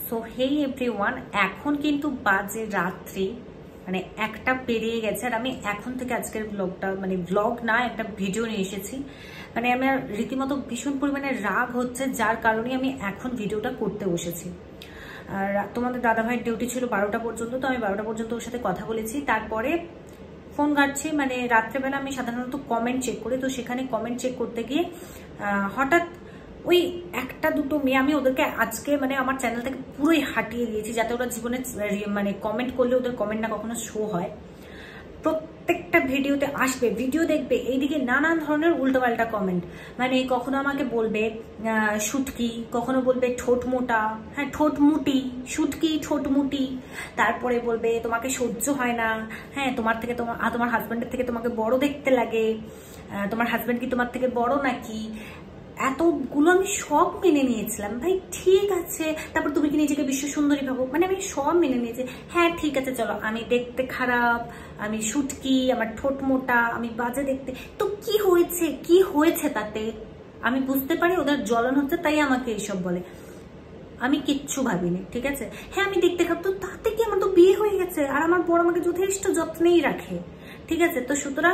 So hey everyone, এখন কিন্তু বাজে রাত্রি মানে 1টা পেরিয়ে গেছে। আর আমি এখন থেকে আজকের ব্লগটা মানে ব্লগ না একটা ভিডিও নিয়ে এসেছি। মানে আমার রীতিমতো ভীষণ পরিমাণে রাগ হচ্ছে, যার কারণে আমি এখন ভিডিওটা করতে বসেছি। আর তোমাদের দাদাভাইয়ের ডিউটি ছিল 12টা পর্যন্ত, তো আমি 12টা পর্যন্ত ওর সাথে কথা বলেছি। তারপরে ফোন ঘাটছি, মানে রাত্রেবেলা আমি সাধারণত কমেন্ট চেক করি, তো সেখানে কমেন্ট চেক করতে গিয়ে হঠাৎ ওই একটা দুটো মেয়ে, আমি ওদেরকে আজকে মানে আমার চ্যানেল থেকে পুরোই হাটিয়ে দিয়েছি যাতে ওরা জীবনে মানে কমেন্ট করলে ওদের কমেন্ট না কখনো শো হয়। প্রত্যেকটা ভিডিওতে আসবে, ভিডিও দেখবে, এইদিকে নানান ধরনের উল্টোপাল্টা কমেন্ট। মানে কখনো আমাকে বলবে শুটকি, কখনো বলবে ঠোঁট মোটা, হ্যাঁ ঠোঁট মুটি, শুটকি ঠোঁট মুটি। তারপরে বলবে তোমাকে সহ্য হয় না, হ্যাঁ তোমার থেকে তোমার হাজব্যান্ডের থেকে তোমাকে বড় দেখতে লাগে, তোমার হাজব্যান্ড কি তোমার থেকে বড় নাকি। এতগুলো আমি সব মেনে নিয়েছিলাম, ভাই ঠিক আছে। তারপর তুমি কি নিজেকে বিশ্ব সুন্দরী ভাবো, মানে আমি সব মেনে নিয়েছি। হ্যাঁ ঠিক আছে চলো, আমি দেখতে খারাপ, আমি শুটকি, আমার ঠোঁট মোটা, আমি বাজে দেখতে, তো কি হয়েছে, কি হয়েছে তাতে? আমি বুঝতে পারি ওদের জ্বলন হচ্ছে তাই আমাকে এইসব বলে, আমি কিচ্ছু ভাবিনি, ঠিক আছে। হ্যাঁ আমি দেখতে খারাপ, তো তাতে কি, আমার তো বিয়ে হয়ে গেছে আর আমার বড় আমাকে যথেষ্ট যত্নেই রাখে, ঠিক আছে। তো সুতরাং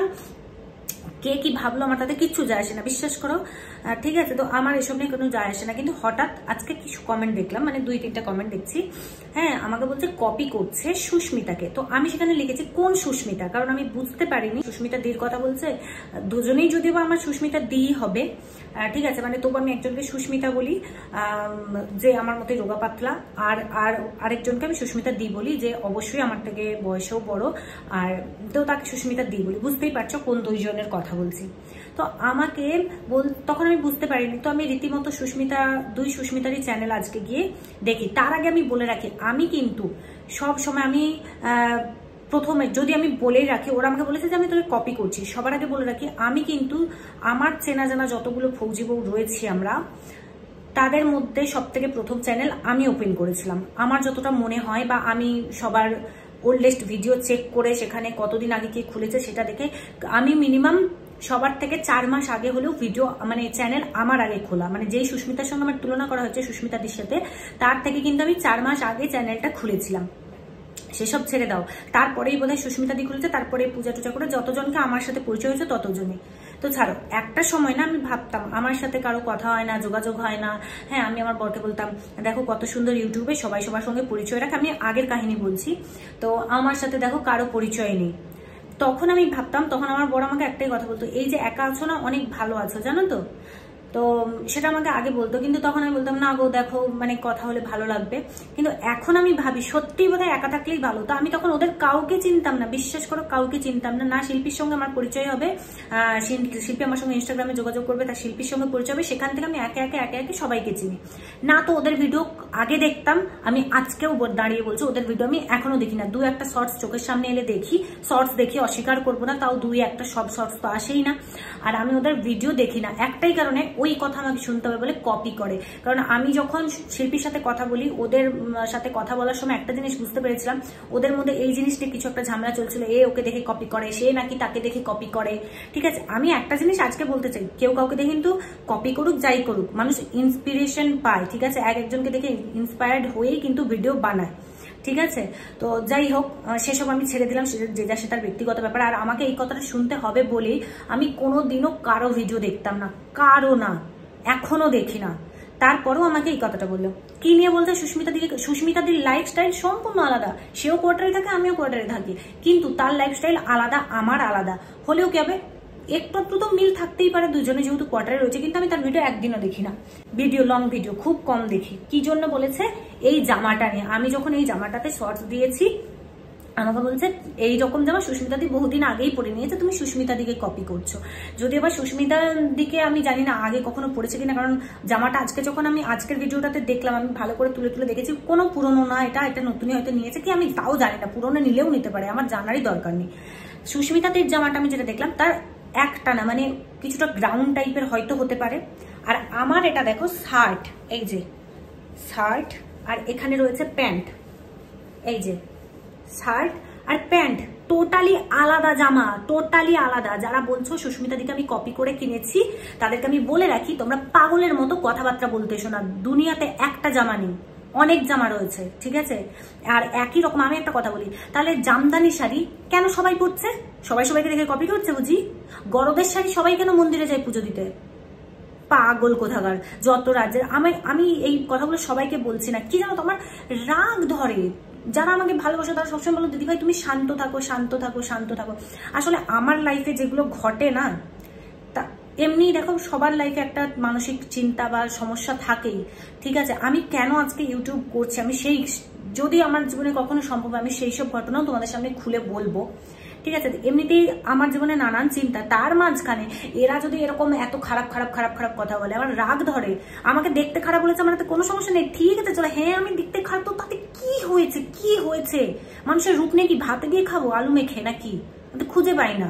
কে কি ভাবলো আমার তাতে কিচ্ছু যায় আসে না, বিশ্বাস করো, ঠিক আছে। তো আমার এসব নিয়ে কোনো যায় আসে না। কিন্তু হঠাৎ আজকে কিছু কমেন্ট দেখলাম, মানে 2-3টা কমেন্ট দেখছি। হ্যাঁ আমাকে বলছে কপি করছে সুস্মিতাকে। তো আমি সেখানে লিখেছি কোন সুস্মিতা, কারণ আমি বুঝতে পারিনি সুস্মিতা দির কথা বলছে। দুজনেই যদিও বা আমার সুস্মিতা দিই হবে, ঠিক আছে, মানে তবু আমি একজনকে সুস্মিতা বলি যে আমার মতো রোগা পাতলা, আর আরেকজনকে আমি সুস্মিতা দি বলি যে অবশ্যই আমার থেকে বয়সেও বড়, আর তো তাকে সুস্মিতা দি বলি। বুঝতেই পারছো কোন দুইজনের কথা বলছি। তো আমাকে তখন আমি বুঝতে পারিনি, তো আমি রীতিমতো দুই সুস্মিতারই চ্যানেল আজকে গিয়ে দেখি। তার আগে আমি বলে রাখি, আমি কিন্তু সব সময় আমি প্রথমে যদি আমি বলেই রাখি, ওরা আমাকে বলেছে যে আমি তোকে কপি করছি, সবার আগে বলে রাখি আমি কিন্তু আমার চেনা জানা যতগুলো ফৌজি বউ রয়েছি আমরা, তাদের মধ্যে সব থেকে প্রথম চ্যানেল আমি ওপেন করেছিলাম আমার যতটা মনে হয়, বা আমি সবার ওল্ডেস্ট ভিডিও চেক করে সেখানে কতদিন আগে কে খুলেছে সেটা দেখে আমি মিনিমাম সবার থেকে 4 মাস আগে হলেও ভিডিও মানে চ্যানেল আমার আগে খোলা, মানে যেই সুস্মিতার সঙ্গে আমার তুলনা করা হচ্ছে সুস্মিতাদির সাথে, তার থেকে কিন্তু আমি 4 মাস আগে চ্যানেলটা খুলেছিলাম। সেসব ছেড়ে দাও, তারপরেই বোধহয় সুস্মিতা দি খুলেছে, তারপরে পূজা টুজা করে যতজনকে আমার সাথে পরিচয় হয়েছে ততজনই। তো ছাড়ো, একটা সময় না আমি ভাবতাম আমার সাথে কারো কথা হয় না, যোগাযোগ হয় না। হ্যাঁ আমি আমার বরকে বলতাম দেখো কত সুন্দর ইউটিউবে সবাই সবার সঙ্গে পরিচয় রাখে, আমি আগের কাহিনী বলছি। তো আমার সাথে দেখো কারো পরিচয় নেই। তখন আমি ভাবতাম, তখন আমার বড় আমাকে একটাই কথা বলতো, এই যে একা আছো না অনেক ভালো আছো জানো তো। তো সেটা আমাকে আগে বলতো, কিন্তু তখন আমি বলতাম না গো দেখো মানে কথা হলে ভালো লাগবে। কিন্তু এখন আমি ভাবি সত্যিই বোধহয় একা থাকলেই ভালো। তো আমি তখন ওদের কাউকে চিনতাম না, বিশ্বাস করো কাউকে চিনতাম না। না শিল্পীর সঙ্গে আমার পরিচয় হবে, শিল্পী আমার সঙ্গে ইনস্টাগ্রামে যোগাযোগ করবে, তার শিল্পীর সঙ্গে পরিচয় হবে, সেখান থেকে আমি একে একে সবাইকে চিনি। না তো ওদের ভিডিও আগে দেখতাম, আমি আজকেও দাঁড়িয়ে বলছি ওদের ভিডিও আমি এখনো দেখি না। 2-1টা শর্টস চোখের সামনে এলে দেখি, শর্টস দেখি, অস্বীকার করবো না, তাও 2-1টা, সব শর্টস তো আসেই না। আর আমি ওদের ভিডিও দেখি না একটাই কারণে, ওই কথা আমাকে শুনতে হবে বলে কপি করে। কারণ আমি যখন শিল্পীর সাথে কথা বলি, ওদের সাথে কথা বলার সময় একটা জিনিস বুঝতে পেরেছিলাম, ওদের মধ্যে এই জিনিসটা কিছু একটা ঝামেলা চলছিল, এ ওকে দেখে কপি করে, সে নাকি তাকে দেখে কপি করে, ঠিক আছে। আমি একটা জিনিস আজকে বলতে চাই, কেউ কাউকে দেখে কিন্তু কপি করুক যাই করুক, মানুষ ইন্সপিরেশন পায়, ঠিক আছে, একজনকে দেখে ইন্সপায়ার্ড হয়েই কিন্তু ভিডিও বানায়, ঠিক আছে। তো যাই হোক, সেসব আমি ছেড়ে দিলাম, যে যা সে তার ব্যক্তিগত ব্যাপার। আর আমাকে এই কথাটা শুনতে হবে বলেই আমি কোনোদিনও কারো ভিডিও দেখতাম না, কারো না, এখনো দেখি না। তারপরেও আমাকে এই কথাটা বললো, কি নিয়ে বলতে, সুস্মিতাদির লাইফস্টাইল সম্পূর্ণ আলাদা, সেও কোয়ার্টারে থাকে আমিও কোয়ার্টারে থাকি, কিন্তু তার লাইফস্টাইল আলাদা, আমার আলাদা হলেও কি হবে, একটু তো মিল থাকতেই পারে, দুজনে যেহেতু কোয়ার্টারে রয়েছে। কিন্তু আমি তার ভিডিও একদিনও দেখি না, ভিডিও লং ভিডিও খুব কম দেখি। কি জন্য বলেছে, এই জামাটা নিয়ে। আমি যখন এই জামাটাতে শর্টস দিয়েছি, আমাকে বলছে এই রকম জামা সুস্মিতা দি বহুদিন আগেই পরে নিয়েছে, তুমি সুস্মিতা দিকে কপি করছো। যদি আবার সুস্মিতা দিকে আমি জানি না আগে কখনো পড়েছে কিনা, কারণ জামাটা আজকে যখন আমি আজকের ভিডিওটাতে দেখলাম, আমি ভালো করে তুলে দেখেছি, কোনো পুরনো না, এটা নতুনই হয়তো নিয়েছে কি আমি তাও জানি না, পুরনো নিলেও নিতে পারে, আমার জানারই দরকার নেই। সুস্মিতা দির জামাটা আমি যেটা দেখলাম, তার একটা না মানে কিছুটা গ্রাউন্ড টাইপের হয়তো হতে পারে। আর আমার এটা দেখো শার্ট, এই যে শার্ট, আর এখানে রয়েছে প্যান্ট, এই যে শার্ট আর প্যান্ট, টোটালি আলাদা জামা, টোটালি আলাদা। যারা বলছো সুস্মিতা দিকে আমি কপি করে কিনেছি, তাদেরকে আমি বলে রাখি তোমরা পাগলের মতো কথাবার্তা বলতে এসো না। দুনিয়াতে একটা জামা নেই, অনেক জামা রয়েছে, ঠিক আছে। আর একই রকম আমি একটা কথা বলি, তাহলে জামদানি শাড়ি কেন সবাই পরছে? সবাই সবাইকে দেখে কপি করছে বুঝি? গরদের শাড়ি সবাই কেন মন্দিরে যায় পুজো দিতে? পাগল কোথাকার যত রাজ্যের। আমি এই কথাগুলো সবাইকে বলছি না, কি জানো তো আমার রাগ ধরে। যারা আমাকে ভালোবাসে তারা সবসময় বলো দিদি ভাই তুমি শান্ত থাকো, শান্ত থাকো, শান্ত থাকো। আসলে আমার লাইফে যেগুলো ঘটে না, তা এমনি দেখো সবার লাইফে একটা মানসিক চিন্তা বা সমস্যা থাকেই, ঠিক আছে। আমি কেন আজকে ইউটিউব করছি, আমি সেই যদি আমার জীবনে কখনো সম্ভব আমি সেই সব ঘটনাও তোমাদের সামনে খুলে বলবো, ঠিক আছে। এমনিতেই আমার জীবনে নানান চিন্তা, তার মাঝখানে এরা যদি এরকম এত খারাপ খারাপ খারাপ খারাপ কথা বলে আমার রাগ ধরে। আমাকে দেখতে খারাপ বলেছে আমার কোনো সমস্যা নেই, ঠিক আছে চলো, হ্যাঁ আমি দেখতে খারাপ, তো তাতে কি হয়েছে? কি হয়েছে? মানুষের রূপ নেই কি ভাতে দিয়ে খাবো আলু মেখে নাকি? খুঁজে পাই না।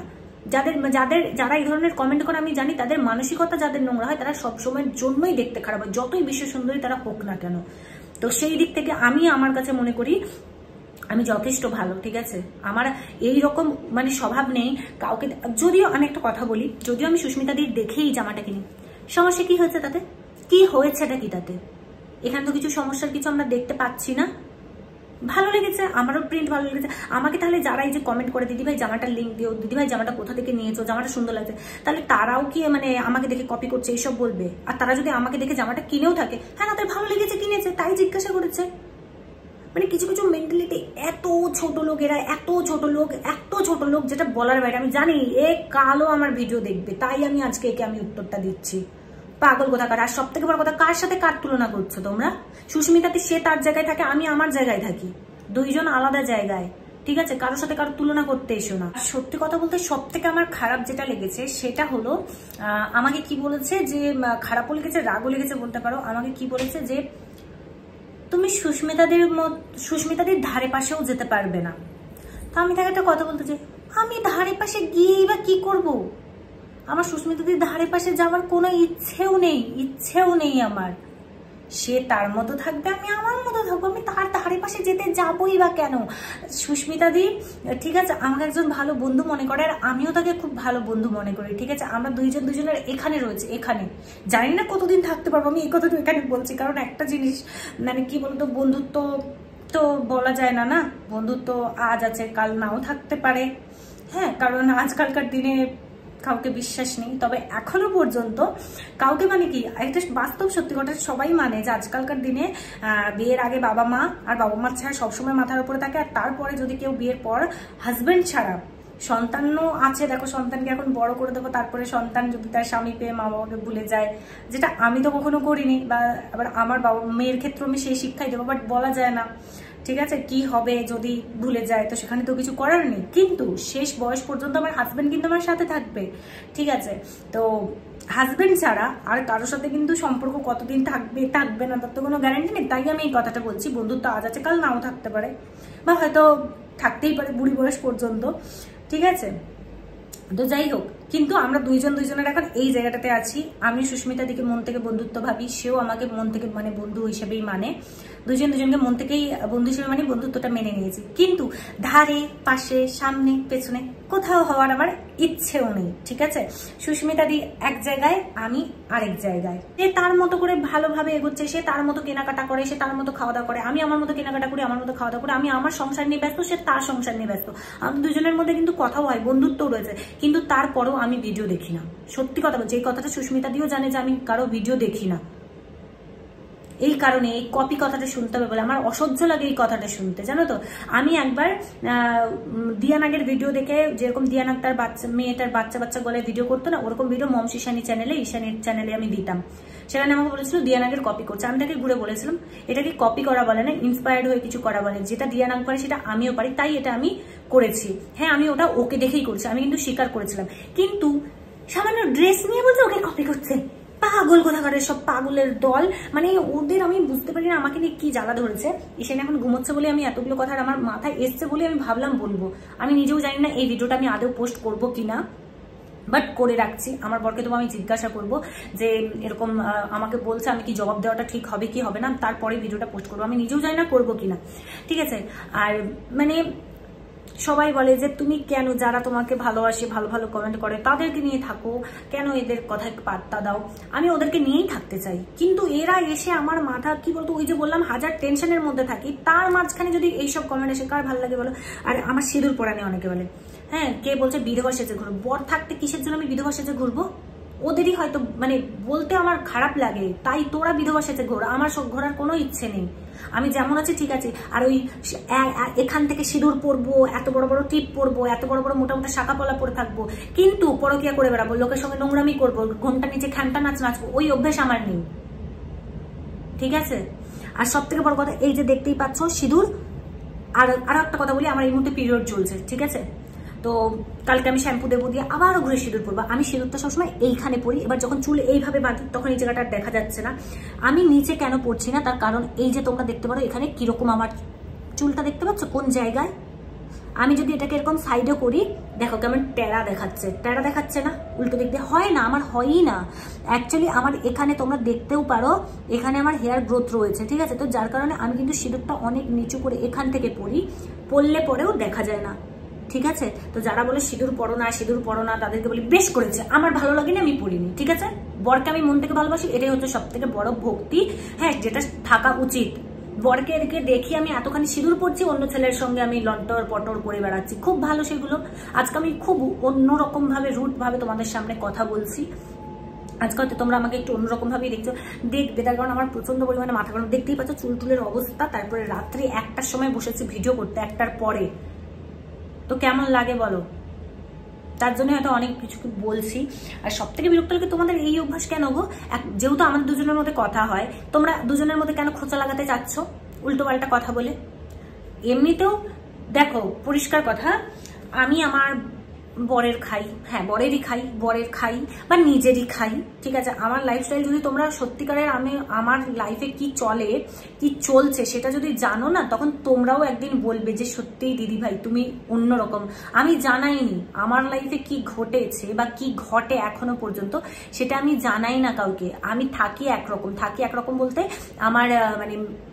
যারা এই ধরনের কমেন্ট করে আমি জানি তাদের মানসিকতা যাদের নোংরা হয় তারা সবসময়ের জন্যই দেখতে খারাপ হয়, যতই বিশ্ব সুন্দরী তারা হোক না কেন। তো সেই দিক থেকে আমি আমার কাছে মনে করি আমি যথেষ্ট ভালো, ঠিক আছে। আমার এই রকম মানে স্বভাব নেই কাউকে। যদিও আমি একটা কথা বলি, যদিও আমি সুস্মিতাদির দেখেই জামাটা কিনি, সমস্যা কি হয়েছে তাতে? কি হয়েছেটা কি তাতে? এখানে তো কিছু সমস্যার কিছু আমরা দেখতে পাচ্ছি না। ভালো লেগেছে, আমারও প্রিন্ট ভালো লেগেছে। আমাকে তাহলে যারা এই যে কমেন্ট করে দিদিভাই জামাটার লিঙ্ক দিও, দিদিভাই জামাটা কোথা থেকে নিয়েছো, জামাটা সুন্দর লাগছে, তাহলে তারাও কি মানে আমাকে দেখে কপি করছে এইসব বলবে? আর তারা যদি আমাকে দেখে জামাটা কিনেও থাকে, হ্যাঁ তাদের ভালো লেগেছে কিনেছে তাই জিজ্ঞাসা করেছে। মানে কিছু কিছু মেন্টালিটি এত ছোট লোক, এরা এত ছোট লোক যেটা বলার বাইরে। আমি জানি এ কালও আমার ভিডিও দেখবে, তাই আমি আজকে একে আমি উত্তরটা দিচ্ছি। পাগল কোথাকার। আর সব থেকে বড় কথা, কার সাথে কার তুলনা করছো তোমরা? সুস্মিতাতে সে তার জায়গায় থাকে, আমি আমার জায়গায় থাকি, দুইজন আলাদা জায়গায়, ঠিক আছে। কারোর সাথে কারো তুলনা করতে এসো না। সত্যি কথা বলতে সব থেকে আমার খারাপ যেটা লেগেছে সেটা হলো আমাকে কি বলেছে, যে খারাপও লেগেছে রাগও লেগেছে বলতে পারো। আমাকে কি বলেছে যে তুমি সুস্মিতাদের ধারে পাশেও যেতে পারবে না। তো আমি তাকে একটা কথা বলতে চাই, আমি ধারে পাশে গিয়েই বা কি করব? আমার সুস্মিতাদের ধারে পাশে যাওয়ার কোনো ইচ্ছেও নেই আমার। সে তার মতো থাকবে, আমি আমার মতো থাকবো, আমি তার ধারে পাশে যেতে যাবোই বা কেন? সুস্মিতাদি ঠিক আছে আমাকে একজন ভালো বন্ধু মনে করে, আর আমিও তাকে খুব ভালো বন্ধু মনে করি, ঠিক আছে। আমরা দুজনের এখানে রয়েছে, এখানে জানি না কতদিন থাকতে পারবো, আমি এই কথাটা এখানে বলছি কারণ একটা জিনিস মানে কি বলতো, বন্ধুত্ব তো বলা যায় না, না বন্ধুত্ব আজ আছে কাল নাও থাকতে পারে, হ্যাঁ। কারণ আজকালকার দিনে কাউকে বিশ্বাস নেই। তবে এখনো পর্যন্ত কাউকে মানে কি একটা বাস্তব সত্যি কথা সবাই মানে যে আজকালকার দিনে বিয়ের আগে বাবা মা ছাড়া সবসময় মাথার উপরে থাকে, আর তারপরে যদি কেউ বিয়ের পর হাজবেন্ড ছাড়া, সন্তানও আছে, দেখো সন্তানকে এখন বড় করে দেবো, তারপরে সন্তান যদি তার স্বামী পেয়ে মা বাবাকে ভুলে যায়, যেটা আমি তো কখনো করিনি, বা আবার আমার বাবা মেয়ের ক্ষেত্রে আমি সেই শিক্ষাই দেবো, বাট বলা যায় না, ঠিক আছে, কি হবে যদি ভুলে যায়, তো সেখানে তো কিছু করার নেই। কিন্তু শেষ বয়স পর্যন্ত আমার হাজবেন্ড কিন্তু আমার সাথে থাকবে, ঠিক আছে। তো হাজবেন্ড ছাড়া আর কারোর সাথে কিন্তু সম্পর্ক কতদিন থাকবে না তার তো কোনো গ্যারান্টি নেই। তাই আমি এই কথাটা বলছি, বন্ধুত্ব আজ আছে কাল নাও থাকতে পারে, বা হয়তো থাকতেই পারে বুড়ি বয়স পর্যন্ত, ঠিক আছে। তো যাই হোক, কিন্তু আমরা দুইজনের এখন এই জায়গাটাতে আছি। আমি সুস্মিতা দিকে মন থেকে বন্ধুত্ব ভাবি, সেও আমাকে মন থেকে মানে বন্ধু হিসেবেই মানে, দুজনকে মন থেকেই বন্ধু হিসেবে মানে বন্ধুত্বটা মেনে নিয়েছি। কিন্তু ধারে পাশে সামনে পেছনে কোথাও হওয়ার আমার ইচ্ছেও নেই, ঠিক আছে। সুস্মিতা দি এক জায়গায়, আমি আরেক জায়গায়। সে তার মতো করে ভালোভাবে এগোচ্ছে, সে তার মতো কেনাকাটা করে, সে তার মতো খাওয়া দাওয়া করে, আমি আমার মতো কেনাকাটা করি, আমার মতো খাওয়া দাওয়া করি। আমি আমার সংসার নিয়ে ব্যস্ত, সে তার সংসার নিয়ে ব্যস্ত। আমাদের দুজনের মধ্যে কিন্তু কথাও হয়, বন্ধুত্বও রয়েছে, কিন্তু তারপরেও আমি ভিডিও দেখি না। সত্যি কথা বলছি, এই কথাটা সুস্মিতা দিও জানে যে আমি কারো ভিডিও দেখি না। এই কারণে এই কপি কথাটা শুনতে হবে বলে আমার অসহ্য লাগে এই কথাটা শুনতে, জানো তো। আমি একবার দিয়ানাগের ভিডিও দেখে, যেরকম দিয়ানাগ তার মেয়েটার বাচ্চা গলায় ভিডিও করতো না, ওরকম ভিডিও মমস ঈশানীর চ্যানেলে আমি দিতাম। সেখানে আমাকে বলেছিল দিয়ানাগের কপি করছে। আমি তাকে ঘুরে বলেছিলাম এটাকে কপি করা বলে না, ইন্সপায়ার্ড হয়ে কিছু করা বলে। যেটা দিয়ানাগ পারে সেটা আমিও পারি, তাই এটা আমি করেছি। হ্যাঁ আমি ওটা ওকে দেখেই করেছি, আমি কিন্তু স্বীকার করেছিলাম। কিন্তু সামান্য ড্রেস নিয়ে বলছে ওকে কপি করছে। পাগল কোথাকারের সব পাগলের দল, মানে ওদের আমি বুঝতে পারি না আমাকে নিয়ে কি জ্বালা ধরেছে। এখানে এখন ঘুমোচ্ছে বলে আমি এতগুলো কথা আমার মাথায় এসছে বলে আমি ভাবলাম বলবো। আমি নিজেও জানি না এই ভিডিওটা আমি আদৌ পোস্ট করবো কিনা, বাট করে রাখছি। আমার বরকে তো আমি জিজ্ঞাসা করব যে এরকম আমাকে বলছে, আমি কি জবাব দেওয়াটা ঠিক হবে কি হবে না, তারপরে ভিডিওটা পোস্ট করবো। আমি নিজেও জানি না করবো কিনা, ঠিক আছে। আর মানে সবাই বলে যে তুমি কেন, যারা তোমাকে ভালোবাসে, ভালো ভালো কমেন্ট করে তাদেরকে নিয়ে থাকো, কেন এদের কথায় পাত্তা দাও? আমি ওদেরকে নিয়েই থাকতে চাই, কিন্তু এরা এসে আমার মাথা কি বলতো, ওই যে বললাম হাজার টেনশনের মধ্যে থাকি, তার মাঝখানে যদি এইসব কমেন্ট এসে কার ভালো লাগে বলো? আর আমার সিঁদুর পরা নিয়ে অনেকে বলে, হ্যাঁ কে বলছে বিধবা সেজে ঘুরবো? বর থাকতে কিসের জন্য আমি বিধবা সেজে ঘুরবো? ওদেরই হয়তো মানে বলতে আমার খারাপ লাগে, তাই তোরা বিধবা সেজে ঘোর, আমার সব ঘোরার কোনো ইচ্ছে নেই। আমি যেমন আছি ঠিক আছে। আর ওই এখান থেকে সিঁদুর পরবো, এত বড় বড় টিপ পরবো, এত বড় বড় মোটা মোটা শাখা পলা পরে থাকবো, কিন্তু পরকিয়া করে বেড়াবো, লোকের সঙ্গে নোংরামি করবো, ঘন্টা নিচে খ্যানটা নাচ নাচবো, ওই অভ্যেস আমার নেই, ঠিক আছে? আর সব থেকে বড় কথা, এই যে দেখতেই পাচ্ছ সিঁদুর। আর একটা কথা বলি, আমার এই মুহূর্তে পিরিয়ড চলছে, ঠিক আছে? তো কালকে আমি শ্যাম্পু দেবো, দিয়ে আবারও ঘুরে সিঁদুর পরবো। আমি সিঁদুরটা সবসময় এইখানে পরি, এবার যখন চুল এইভাবে বাঁধি তখন এই জায়গাটা দেখা যাচ্ছে না। আমি নিচে কেন পরছি না, তার কারণ এই যে তোমরা দেখতে পারো এখানে কিরকম আমার চুলটা দেখতে পাচ্ছ কোন জায়গায়। আমি যদি এটাকে এরকম সাইডে করি, দেখো কেমন টেরা দেখাচ্ছে, টেরা দেখাচ্ছে না? উল্টো দিক দিয়ে হয় না, আমার হয়ই না অ্যাকচুয়ালি। আমার এখানে তোমরা দেখতেও পারো, এখানে আমার হেয়ার গ্রোথ রয়েছে, ঠিক আছে? তো যার কারণে আমি কিন্তু সিঁদুরটা অনেক নিচু করে এখান থেকে পরি, পরলে পরেও দেখা যায় না, ঠিক আছে? তো যারা বলে সিঁদুর পরো না, সিঁদুর পরো না, তাদেরকে বলি বেশ করেছে, আমার ভালো লাগেনি, আমি পড়িনি, ঠিক আছে? বরকে আমি মন থেকে ভালোবাসি, এটাই হচ্ছে সব থেকে বড় ভক্তি, হ্যাঁ, যেটা থাকা উচিত। বরকে এদিকে দেখি আমি এতখানি সিঁদুর পরছি, অন্য ছেলের সঙ্গে আমি লন্টর পটর করে বেড়াচ্ছি, খুব ভালো সেগুলো। আজকে আমি খুব অন্যরকম ভাবে, রুট ভাবে তোমাদের সামনে কথা বলছি। আজকে হয়তো তোমরা আমাকে একটু অন্যরকম ভাবেই দেখছো, দেখবে, তার কারণ আমার প্রচন্ড পরিমাণে মাথা গরম, দেখতেই পাচ্ছ চুল টুলের অবস্থা। তারপরে রাত্রি 1টার সময় বসেছি ভিডিও করতে, 1টার পরে, তো কেমন লাগে বলো? তার জন্য হয়তো অনেক কিছু বলছি। আর সব থেকে বিরক্ত লাগে তোমাদের এই অভ্যাস কেন গো? যেহেতু আমাদের দুজনের মধ্যে কথা হয়, তোমরা দুজনের মধ্যে কেন খোঁচা লাগাতে চাচ্ছ উল্টো পাল্টা কথা বলে? এমনিতেও দেখো, পরিষ্কার কথা, আমি আমার বরের খাই, হ্যাঁ বরেরই খাই, বরের খাই বা নিজেরই খাই, ঠিক আছে? আমার লাইফস্টাইল যদি তোমরা সত্যিকারের আমার লাইফে কি চলে, কি চলছে সেটা যদি জানো না, তখন তোমরাও একদিন বলবে যে সত্যিই দিদি ভাই তুমি অন্যরকম। আমি জানাইনি আমার লাইফে কি ঘটেছে বা কি ঘটে এখনো পর্যন্ত, সেটা আমি জানাই না কাউকে। আমি থাকি একরকম বলতে আমার মানে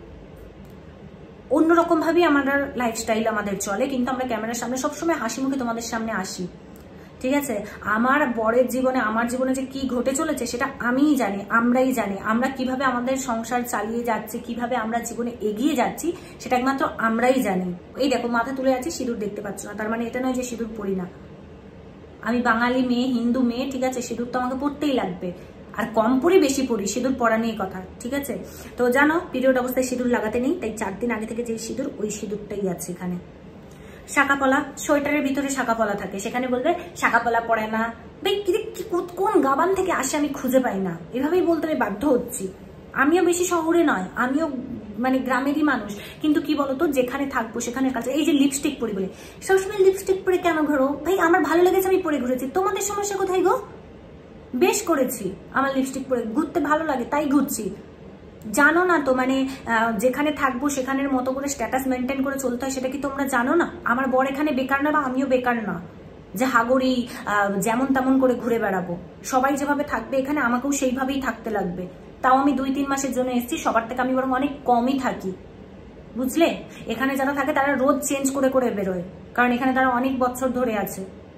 অন্যরকম ভাবেই আমাদের লাইফস্টাইল আমাদের চলে, কিন্তু আমরা ক্যামেরার সামনে সবসময় হাসি মুখে তোমাদের সামনে আসি, ঠিক আছে? আমার বরের জীবনে, আমার জীবনে যে কি ঘটে চলেছে সেটা আমিই জানি, আমরাই জানি। আমরা কিভাবে আমাদের সংসার চালিয়ে যাচ্ছি, কিভাবে আমরা জীবনে এগিয়ে যাচ্ছি, সেটা একমাত্র আমরাই জানি। এই দেখো মাথা তুলে আছি, সিঁদুর দেখতে পাচ্ছ না, তার মানে এটা নয় যে সিঁদুর পরি না। আমি বাঙালি মেয়ে, হিন্দু মেয়ে, ঠিক আছে? সিঁদুর তো আমাকে পড়তেই লাগবে, আর কম পরি বেশি পরি, সিঁদুর পরা নিয়ে কথা, ঠিক আছে? তো জানো পিরিয়ড অবস্থায় সিঁদুর লাগাতে নেই, তাই 4 দিন আগে থেকে যে সিঁদুর, ওই সিঁদুরটাই আছে এখানে। শাঁকাপলা, সোয়েটারের ভিতরে শাঁকাপলা থাকে, সেখানে বলবে শাঁকাপলা পরে না। কোন গাবান থেকে আসে আমি খুঁজে পাই না, এভাবেই বলতে আমি বাধ্য হচ্ছি। আমিও বেশি শহরে নয়, আমিও মানে গ্রামেরই মানুষ, কিন্তু কি বলতো, যেখানে থাকবো সেখানে কাছে। এই যে লিপস্টিক পরি বলে, সবসময় লিপস্টিক পরে কেন ঘোরো ভাই? আমার ভালো লেগেছে আমি পরে ঘুরেছি, তোমাদের সমস্যা কোথায় গো? বেশ করেছি, আমার লিপস্টিক পরে ঘুরতে ভালো লাগে তাই ঘুরছি। জানো না তো মানে যেখানে থাকবো সেখানের মতো করে স্ট্যাটাস মেনটেন করে চলতে হয়, সেটা কি তোমরা জানো না? আমার বর এখানে বেকার না, বা আমিও বেকার না যে হাগরি যেমন তেমন করে ঘুরে বেড়াবো। সবাই যেভাবে থাকবে এখানে, আমাকেও সেইভাবেই থাকতে লাগবে। তাও আমি 2-3 মাসের জন্য এসেছি, সবার থেকে আমি বরং অনেক কমই থাকি, বুঝলে? এখানে যারা থাকে তারা রোজ চেঞ্জ করে করে বেরোয়, কারণ এখানে তারা অনেক বছর ধরে আছে।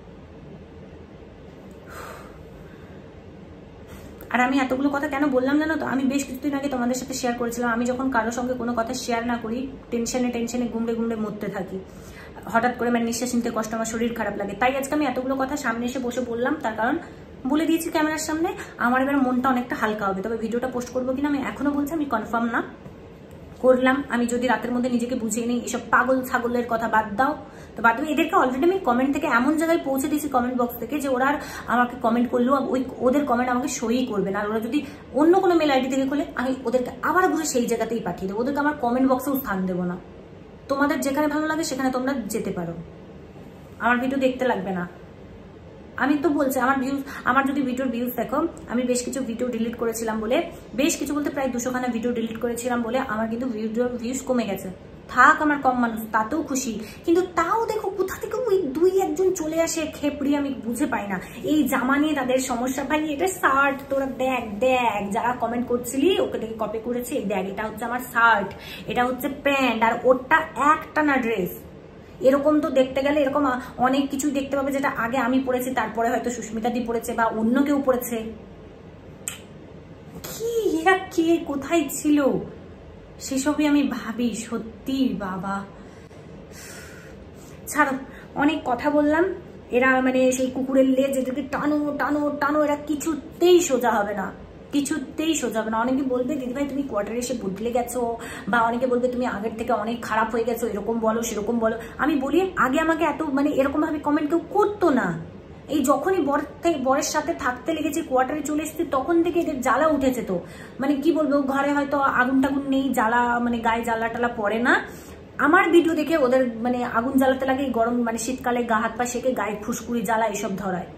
আর আমি এতগুলো কথা কেন বললাম জানো তো? আমি বেশ কিছুদিন আগে তোমাদের সাথে শেয়ার করেছিলাম, আমি যখন কারোর সঙ্গে কোনো কথা শেয়ার না করি, টেনশনে গুমড়ে মরতে থাকি, হঠাৎ করে মানে নিঃশ্বাস নিতে কষ্ট, আমার শরীর খারাপ লাগে। তাই আজকে আমি এতগুলো কথা সামনে এসে বসে বললাম, তার কারণ বলে দিয়েছি ক্যামেরার সামনে, আমার এবার মনটা অনেকটা হালকা হবে। তবে ভিডিওটা পোস্ট করবো কিনা আমি এখনো বলছি আমি কনফার্ম না। করলাম আমি যদি রাতের মধ্যে নিজেকে বুঝিয়ে নিই, এসব পাগল ছাগলের কথা বাদ দাও, তো বাদ দাও। এদেরকে অলরেডি আমি কমেন্ট থেকে এমন জায়গায় পৌঁছে দিয়েছি, কমেন্ট বক্স থেকে, যে ওরা আমাকে কমেন্ট করলেও ওদের কমেন্ট আমাকে সই করবে না। আর ওরা যদি অন্য কোনো মেল আইডি থেকে খোলে, আমি ওদেরকে আবার ঘুরে সেই জায়গাতেই পাঠিয়ে দেবো, ওদেরকে আমার কমেন্ট বক্সেও স্থান দেবো না। তোমাদের যেখানে ভালো লাগে সেখানে তোমরা যেতে পারো, আমার ভিডিও দেখতে লাগবে না। আমি তো বলছি আমার যদি ভিডিওর ভিউজ দেখো, আমি বেশ কিছু ভিডিও ডিলিট করেছিলাম বলে, বেশ কিছু বলতে প্রায় 200খানা ভিডিও ডিলিট করেছিলাম বলে আমার কিন্তু ভিডিওর ভিউজ কমে গেছে। থাক আমার কম মানুষ, তাতেও খুশি, কিন্তু তাও দেখো কোথা থেকে ওই 2-1জন চলে আসে খেপড়ি, আমি বুঝে পাই না। এই জামা নিয়ে তাদের সমস্যা, ভাই এটা শার্ট, তোরা দেখ যারা কমেন্ট করছিলি ওকে দেখে কপি করেছি, দেখ এটা হচ্ছে আমার শার্ট, এটা হচ্ছে প্যান্ট, আর ওটা একটা না ড্রেস, এরকম তো দেখতে গেলে এরকম অনেক কিছুই দেখতে পাবে যেটা আগে আমি পড়েছি, তারপরে হয়তো সুস্মিতা দি পড়েছে বা অন্য কেউ পড়েছে। কি এরা কে কোথায় ছিল সেসবই আমি ভাবি। সত্যি বাবা, ছাড়ো, অনেক কথা বললাম। এরা মানে সেই কুকুরের লেজ, এদেরকে টানো টানো টানো, এরা কিছুতেই সোজা হবে না, কিছুতেই সোজা হবে না। অনেকে বলবে দিদিভাই তুমি কোয়ার্টারে এসে বদলে গেছো, বা অনেকে বলবে তুমি আগের থেকে অনেক খারাপ হয়ে গেছো, এরকম বলো সেরকম বলো। আমি বলি আগে আমাকে এত মানে এরকম ভাবে কমেন্ট কেউ করতো না। এই যখনই বরের সাথে থাকতে লেগেছে, কোয়ার্টারে চলে এসেছে, তখন থেকে এদের জ্বালা উঠেছে। তো মানে কি বলবো, ঘরে হয়তো আগুন টাগুন নেই, জ্বালা মানে গায়ে জ্বালা টালা পড়ে না। আমার ভিডিও দেখে ওদের মানে আগুন জ্বালাতে লাগে, গরম মানে শীতকালে গা হাত পা সেকে গায়ে ফুসকুড়ি জ্বালা এসব ধরায়।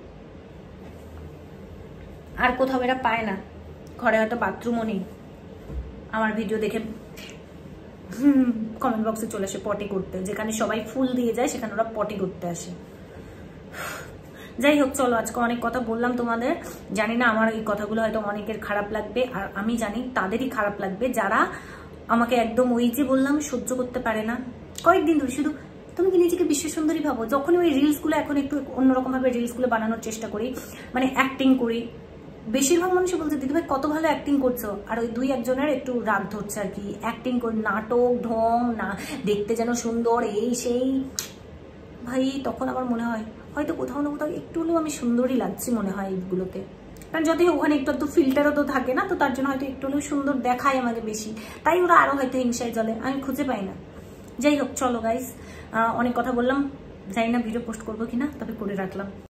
আর কোথাও এরা পায় না, ঘরে হয়তো বাথরুমও নেই। আমার ভিডিও দেখে কমেন্ট বক্সে চলে আসে পটি করতে, যেখানে সবাই ফুল দিয়ে যায় সেখানে ওরা পটি করতে আসে। যাই হোক, চলো, আজকে অনেক কথা বললাম তোমাদের। জানি না আমার এই কথাগুলো হয়তো অনেকের খারাপ লাগবে, আর আমি জানি তাদেরই খারাপ লাগবে যারা আমাকে একদম ওই যে বললাম সহ্য করতে পারে না। কয়েকদিন ধরে শুধু তুমি কি নিজেকে বিশ্ব সুন্দরী ভাবো? যখনই ওই রিলসগুলো এখন একটু অন্যরকম ভাবে রিলসগুলো বানানোর চেষ্টা করি, মানে অ্যাক্টিং করি, বেশিরভাগ মানুষই বলছে দিদিভাই কত ভালো অ্যাক্টিং করছো। আর ওই দুই একজনের একটু রাগ ধরছে আর কি, অ্যাক্টিং করি, নাটক ঢং না, দেখতে যেন সুন্দর এই সেই। ভাই তখন আমার মনে হয় হয়তো কোথাও না কোথাও একটু হলেও আমি সুন্দরই লাগছি মনে হয় এইগুলোতে। কারণ যদি ওখানে একটু ফিল্টারও তো থাকে না, তো তার জন্য হয়তো একটু হলেও সুন্দর দেখায় আমাকে বেশি, তাই ওরা আরো হয়তো হিংসায় জ্বলে, আমি খুঁজে পাই না। যাই হোক, চলো গাইস, অনেক কথা বললাম, জানি না ভিডিও পোস্ট করবো কিনা, তবে করে রাখলাম।